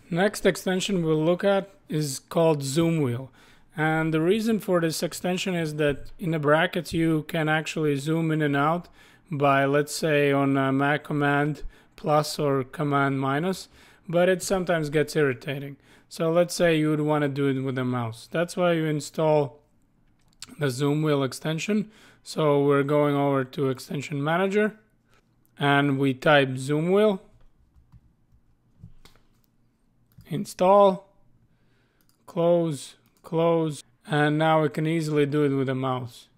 Next extension we'll look at is called zoom wheel. And the reason for this extension is that in the brackets you can actually zoom in and out by, let's say, on Mac command plus or command minus, but it sometimes gets irritating. So let's say you would want to do it with a mouse. That's why you install the zoom wheel extension. So we're going over to extension manager and we type zoom wheel, install, close, close, and now we can easily do it with a mouse.